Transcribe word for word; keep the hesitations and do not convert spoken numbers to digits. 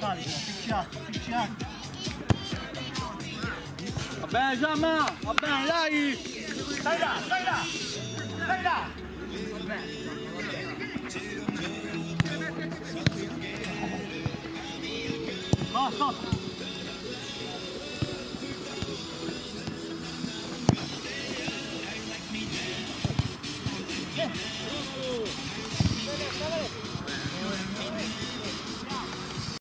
sali, picciato, picciato. Va bene Giamma, va bene, dai! Stai là, stai là! Stai là! Va bene. No, stop!